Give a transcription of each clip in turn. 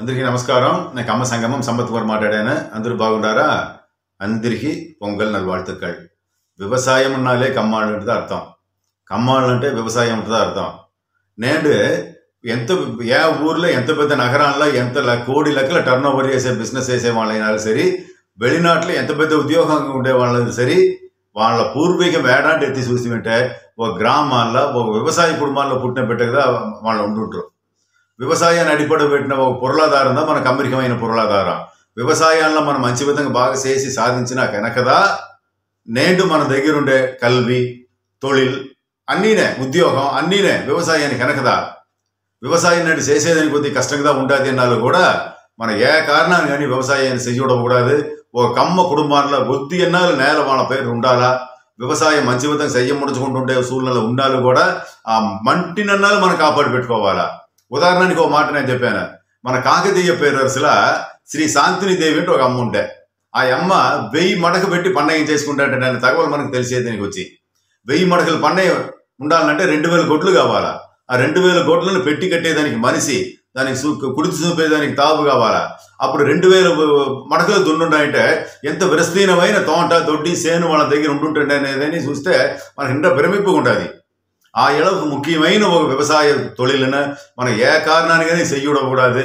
అందరికీ నమస్కారం. నేను కమ్మ సంగమం సంపత్ కుమార్ మాట్లాడాను. అందరూ బాగుండారా? అందరికీ పొంగల్ నల్వాழ்த்துக்கள். వ్యవసాయం ఉన్నాలే కమ్మాళ్ళు ఉంటుంది అర్థం. కమ్మాళ్ళు అంటే వ్యవసాయం ఉంటుంది అర్థం. నేను ఎంత ఏ ఊర్లో ఎంత పెద్ద నగరాల్లో ఎంత కోడి లెక్కల టర్న్ ఓవర్ చేసే బిజినెస్ చేసే వాళ్ళైనా సరే, வெளிநாட்டில் ఎంత పెద్ద ఉద్యోగంగా ఉండే వాళ్ళని సరే, వాళ్ళ పూర్వీకం వేడాంటి ఎత్తి చూసి వింటే ఒక గ్రామాల్లో ఒక వ్యవసాయ కుటుంబాల్లో పుట్టిన పెట్టగా వాళ్ళు ఉంటుంటారు. వ్యవసాయాన్ని అడిపడబెట్టిన ఒక పొరలాధారం మనకు అమెరికమైన పొరలాధారం. వ్యవసాయాల్లో మనం మంచి విధంగా బాగా చేసి సాధించిన కనుకదా నేడు మన దగ్గరుండే కల్వి తొలిల్ అన్నీనే ఉద్యోగం అన్నీనే వ్యవసాయానికి కనుకదా. వ్యవసాయం నాటి చేసేదానికి కొద్దిగా కష్టంగా ఉంటుంది అన్నాళ్ళు కూడా మన ఏ కారణాన్ని కానీ వ్యవసాయాన్ని చేయకూడదు. ఒక కమ్మ కుటుంబాల్లో కొద్ది ఎన్నాళ్ళు నేల వాళ్ళ పేరు ఉండాలా, వ్యవసాయం మంచి విధంగా చెయ్యం ముడుచుకుంటుంటే సూళ్ళలో ఉండాలి కూడా. ఆ మంటినన్నాళ్ళు మనం కాపాడు పెట్టుకోవాలా. ఉదాహరణకి ఒక మాట నేను చెప్పాను. మన కాకతీయ పేరరసుల శ్రీ శాంతిని దేవి అంటే ఒక అమ్మ ఉంటే, ఆ అమ్మ 1000 మడక పెట్టి పండగ చేసుకుంటాంటే నేను తగవలు మనకు తెలిసేదానికి వచ్చి 1000 మడకలు పండగ ఉండాలంటే 2000 కోట్లు కావాలా. ఆ 2000 కోట్లను పెట్టి కట్టేదానికి మనిషి, దానికి కుడిచి చూపేదానికి తావు కావాలా. అప్పుడు 2000 మడకలు దున్నుంటాయంటే ఎంత విస్తీర్ణమైన తోట దొడ్డి సేను వాళ్ళ దగ్గర ఉంటుంటే అనేదని చూస్తే మనకి ఇంత భ్రమింపుగా ఉంటుంది. ఆ ఇళவுக்கு ముఖ్యమైన ఒక వ్యవసాయ தொழில்னு మనం ఏ కారణానికైనా చెయ్యకూడదు.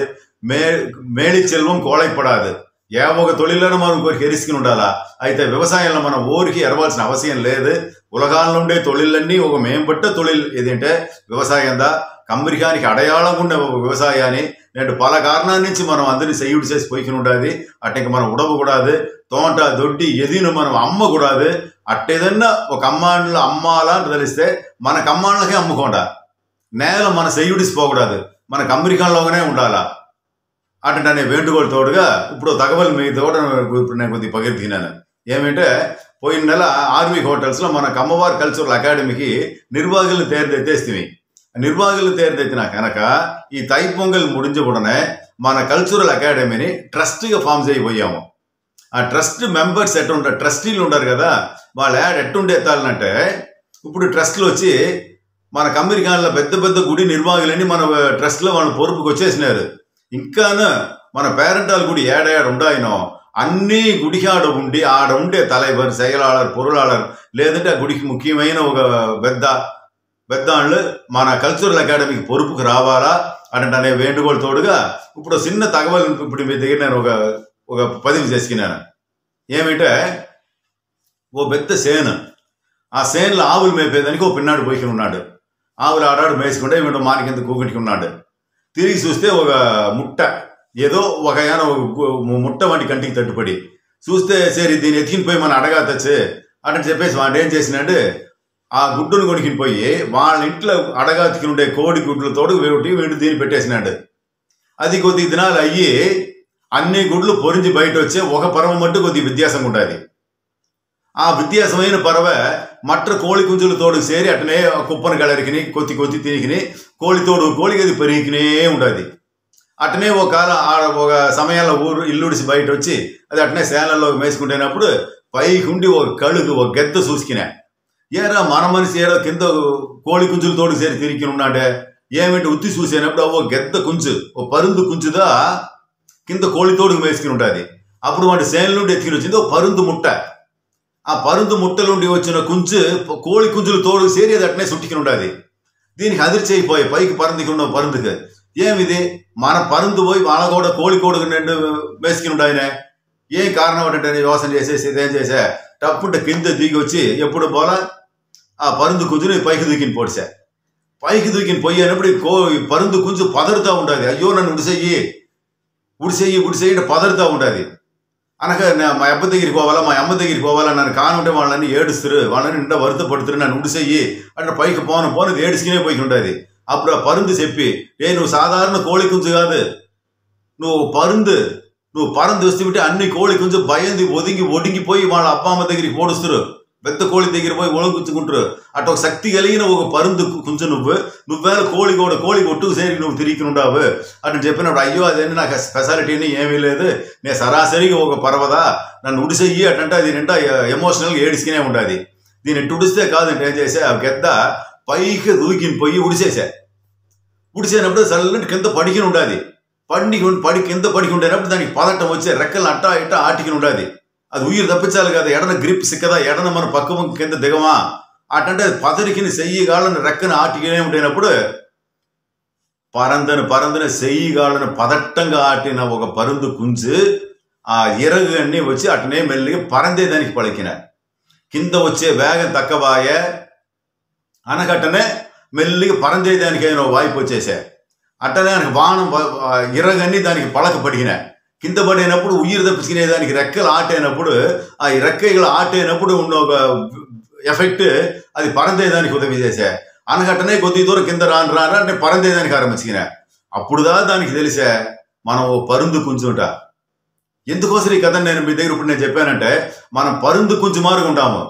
మేళి చెల్వం కోళైపడాదు. ఏ ఒక తొలిలను మనం కోరికి ఎరిసుకుని ఉండాలా. అయితే వ్యవసాయంలో మనం ఊరికి ఎరవాల్సిన అవసరం లేదు. ఉలగాల్లో ఉండే తొలిళ్ళన్నీ ఒక మేంపట్ట తొలిల్ ఏదంటే వ్యవసాయం దా. అమెరికానికి అడయాళం ఉండే ఒక వ్యవసాయాన్ని నేడు పల కారణాల నుంచి మనం అందరినీ చెయ్యుడు చేసి పోయికి ఉండాలి. అట్టికి మనం ఉడవకూడదు. తోట దొడ్డి ఎదిను మనం అమ్మకూడదు. అట్టేదన్నా ఒక అమ్మాళ్ళ అమ్మాలా అని తెలిస్తే మనకు అమ్మాళ్ళకే అమ్ముకోండా. నేల మన చెయ్యుడిసిపోకూడదు. మనకు అమెరికాలోనే ఉండాలా. అటంటే వేண்டுగోలు తోడుగా ఇప్పుడు తగవలు మీ తోట ఇప్పుడు నేను కొద్దిగా పగిలితినాను. ఏమంటే పోయిన నెల ఆర్మీ హోటల్స్లో మన కమ్మవారి కల్చరల్ అకాడమీకి నిర్వాహకులను తేరుదెత్తేస్తుంది. నిర్వాహకులు తేరుదెత్తిన కనుక ఈ తై పొంగల్ ముడించకూడనే మన కల్చరల్ అకాడమీని ట్రస్ట్గా ఫామ్ చేయబోయాము. ఆ ట్రస్ట్ మెంబర్స్ ఎట్టుంటారు, ట్రస్టీలు ఉంటారు కదా, వాళ్ళు ఎట్టుండే ఎత్తాలంటే ఇప్పుడు ట్రస్ట్లు వచ్చి మనకు అమెరికాలో పెద్ద పెద్ద గుడి నిర్వాహకులని మన ట్రస్ట్లో వాళ్ళ పొరుపుకి వచ్చేసినారు. ఇంకాను మన పేరెంటాల గుడి ఏడాడు ఉండాయనో అన్నీ గుడికి ఆడ ఉండే తలైవర్ செயலாளர் పొరులాళర్ లేదంటే ఆ గుడికి ముఖ్యమైన ఒక పెద్దాళ్ళు మన కల్చరల్ అకాడమీకి పొరుపుకు రావాలా అంటే వేண்டுగోలు తోడుగా ఇప్పుడు చిన్న తగవలు ఇప్పుడు మీ దగ్గర నేను ఒక పదివి చేసుకున్నాను. ఏమిటంటే ఓ పెద్ద సేను, ఆ సేనులో ఆవులు మేపేదానికి ఓ పిన్నాడు పోయి ఉన్నాడు. ఆవులు ఆడాడు మేసుకుంటే వీడు మానికింత కూకుటికి ఉన్నాడు. తిరిగి చూస్తే ఒక ముట్ట ఏదో ఒక ముట్ట వంటి కంటికి తట్టుపడి చూస్తే సరే దీన్ని ఎత్తుకుని పోయి మనం అడగా తెచ్చే అంటే చెప్పేసి వాడు ఏం చేసినాడు, ఆ గుడ్డును కొనుక్కుని పోయి వాళ్ళ ఇంట్లో అడగా ఎత్తుకుని ఉండే కోడి గుడ్లతో వీడు దీన్ని పెట్టేసినాడు. అది కొద్ది దినాలు అయ్యి అన్ని గుడ్లు పొరించి బయట వచ్చే ఒక పర్వ మట్టు కొద్ది వ్యత్యాసంగా ఉంటుంది. ఆ వ్యత్యాసమైన పర్వ మట్ట కోడి కుంజుల తోడు సేరి అట్టనే కుప్పను గలరికిని కొత్తి తినికిని కోడికి అది పెరిగికినే ఉంటుంది. అట్టనే ఒక సమయంలో ఇల్లుడిసి బయట వచ్చి అది అట్టనే సేనల్లో మేసుకుంటున్నప్పుడు పైకి ఉండి ఒక కడుగు ఒక గెద్ద చూసుకునే ఏరా మన మనిషి ఏదో కింద కోడి కుంజుల తోడు సేరి తిరిగి ఉన్నాడే ఏమిటి ఉత్తి చూసేనప్పుడు ఓ గెద్ద కుంచు ఓ పరుందు కుంచుదా కింద కోడి తోడుకు మేసుకుని ఉంటుంది. అప్పుడు వాటి సేనల నుండి ఎత్తుకుని వచ్చింది ఓ పరుందు ముట్ట. ఆ పరుందు ముట్టలుండి వచ్చిన కుంచు కోడి కుంజులు తోడు సేరి అది అట్నే చుట్టుకుని ఉంటుంది. దీనికి అదిరి చేయిపోయి పైకి పరుందుకి ఉన్న పరుందుకి ఏమిది మన పరుందు పోయి వాళ్ళ కూడా కోడి నిండు మేసుకుని ఉంటాయనే ఏం కారణం అంటే వ్యవసాయం చేసేసి ఇదేం చేసా టప్పుంటే కింద దిగి వచ్చి ఎప్పుడు పోలా ఆ పరుందు కుంజుని పైకి దూకిని పొడిసా. పైకి దూకిని పోయినప్పుడు ఈ పరుందు కుంజు పదరుతూ ఉంటుంది. అయ్యో నన్ను ఉడిసేయి అంటే పదరుతూ ఉంటుంది. అనక మా అబ్బ దగ్గరికి పోవాలా మా అమ్మ దగ్గరికి పోవాలా నన్ను కానుంటే వాళ్ళని ఏడుస్తారు, వాళ్ళని నిండా వరుత పడుతురు, నన్ను ఉడిసేయి అంటే పైకి పోను ఏడుచుకునే పోయి ఉంటుంది. అప్పుడు ఆ పరుందు చెప్పి నువ్వు సాధారణ కోడి కుంజు కాదు, నువ్వు పరుందు వస్తే అన్ని కోడి కుంజు భయంది ఒడిగిపోయి వాళ్ళ అబ్బా అమ్మ దగ్గరికి పోడుస్తారు, పెద్ద కోడి దగ్గర పోయి ఒడుగుచ్చుకుంటారు. అటు ఒక శక్తి కలిగిన ఒక పరుందు కుంచు నువ్వేళ కోడి ఒట్టుకు సేరి నువ్వు తిరిగి ఉండవు అటు చెప్పినప్పుడు అయ్యో అదేంటి నాకు స్పెషాలిటీని ఏమీ లేదు, నేను సరాసరిగా ఒక పర్వదా నన్ను ఉడిసేయి అటంటే అది నిండా ఎమోషనల్గా ఏడుచుకునే ఉంటుంది. దీన్ని ఉడిస్తే కాదంటే ఏం చేసా ఆ గెద్ద పైకి దూకిని పోయి ఉడిసేనప్పుడు చల్లటి కింద పడికిని ఉంటుంది. పడి కింద పడికుండేటప్పుడు దానికి పదట్టం వచ్చే రెక్కలు అట్టా ఇట్టా ఆటికి ఉండాలి. అది ఉయిరు తప్పించాలి కదా, ఎడన గ్రిప్ సిక్కదా, ఎడన మన పక్క వంక కింద దిగమా అటంటే పదరికిని సెయ్యిగాళ్ళని రెక్కని ఆటికినే ఉండేటప్పుడు పరందను సెయ్యిగాళ్ళని పదట్టంగా ఆటిన ఒక పருந்து కుంజు ఆ ఇరగు అన్ని వచ్చి అటనే మెల్లిగా పరందే దానికి పలికిన కింద వచ్చే వేగం తక్కబాయే అనకట్టనే మెల్లిగా పరందే దానికి అయిన వాయిపు వచ్చేసా. అట్టనే దానికి బాణం ఇరగన్ని దానికి పలక పడిగిన కింద పడినప్పుడు ఉయ్యిరు తప్పించుకునే దానికి రెక్కలు ఆటైనప్పుడు ఆ రెక్కలు ఆటైనప్పుడు ఉన్న ఒక ఎఫెక్ట్ అది పరందేదానికి ఉదవి చేసా. అనగట్టనే కొద్ది దూరం కింద రాను అంటే పరందేదానికి ఆరంభించిన అప్పుడుదా దానికి తెలిసే మనం ఓ పருந்து కుంచుంటా. ఎందుకోసం ఈ కథ నేను మీ దగ్గర ఇప్పుడు నేను చెప్పానంటే మనం పருந்து కుంచు మారుగా ఉంటాము,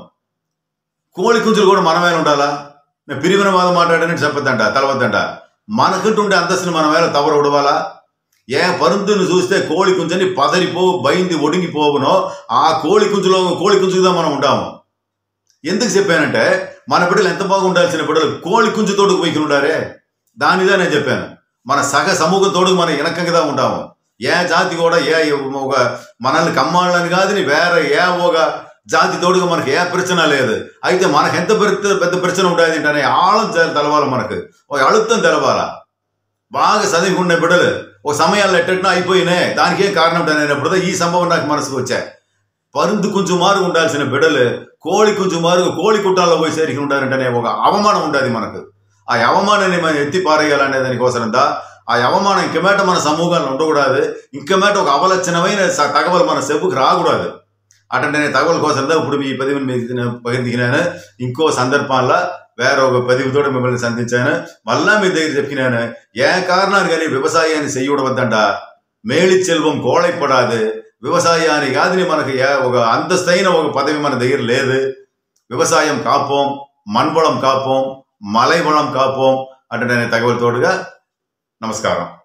కోడి కుంచులు కూడా మనమే ఉండాలా. నేను పిరివిన వాదం మాట్లాడానని చెప్పొద్దంట, తలవద్దంట. మనకుంటుండే అంతస్తుని మన వేళ తవర ఉడవాలా. ఏ పరుందును చూస్తే కోడి కుంచుని పదరిపో బయింది ఒడిగిపోవునో ఆ కోడి కుంచుగా మనం ఉంటాము. ఎందుకు చెప్పానంటే మన బిడ్డలు ఎంత బాగుండాల్సిన బిడ్డలు కోడి కుంచు తోడుకు పోయి ఉండారే, దానిదా నేను చెప్పాను. మన సగ సమూహం తోడుకు మనం వెనకంగా ఉంటాము. ఏ జాతి కూడా ఒక మనల్ని కమ్మాళ్ళని కాదు వేరే ఒక జాతి తోడుగా మనకు ఏ ప్రశ్న లేదు. అయితే మనకు ఎంత పెద్ద ప్రశ్న ఉంటుంది అంటే ఆళం తెలవాలి, మనకు ఒక అழுத்தం తెలవాలా. బాగా చదివికునే బిడ్డలు ఒక సమయాల్లో ఎట్టట్నా అయిపోయినాయి, దానికే కారణం అనేటప్పుడు ఈ సంభవం నాకు మనసుకు వచ్చాయి. పருந்து కొంచెం మారుగా ఉండాల్సిన బిడ్డలు కోడి కొంచెం మారుగా కోడి కుట్టాల్లో పోయి సరికి ఉండాలంటేనే ఒక అవమానం ఉంటుంది మనకు. ఆ అవమానాన్ని మనం ఎత్తి పారేయాలనే దానికోసరందా ఆ అవమానం ఇంకమేట మన సమూహాలను ఉండకూడదు. ఇంకమేట ఒక అవలక్షణమైన తగవలు మన చెప్పుకు రాకూడదు. అటంటే నేను తగవల కోసం ఇప్పుడు మీ పదివిని మీకు పగిరిదిగినాను. ఇంకో సందర్భంలో వేరే ఒక పదివితోటి మిమ్మల్ని సంధించాను. మళ్ళా మీ దగ్గర చెప్పినాను, ఏ కారణాన్ని కానీ వ్యవసాయాన్ని చెయ్యవద్దంట. మేళి చెల్వం కోళైపడాదు. వ్యవసాయాన్ని కాదని మనకు ఒక అంతస్తైన ఒక పదవి మన దగ్గర లేదు. వ్యవసాయం కాపోం, మణ్వళం కాపోం, మలై వళం కాపోం అంటే నేను తగవలతోడుగా నమస్కారం.